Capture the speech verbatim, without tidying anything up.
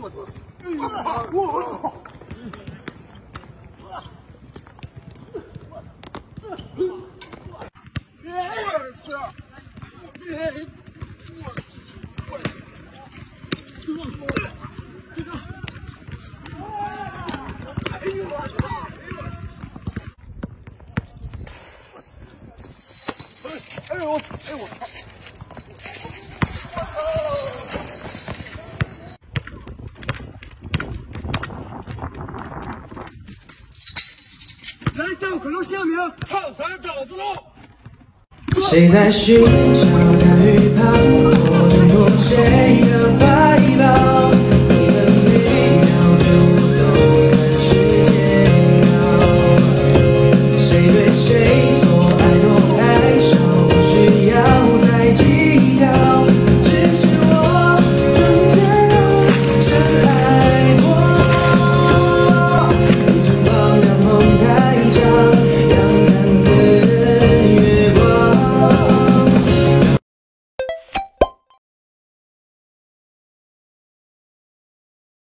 哎呦，哎我操！来，战可能姓名，唱山找子路。谁在寻找大雨旁，我挣脱谁的怀抱？